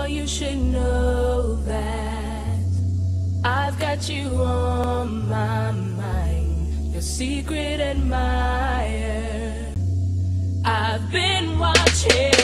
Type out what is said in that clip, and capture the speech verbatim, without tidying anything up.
you should know that I've got you on my mind, your secret admirer. I've been watching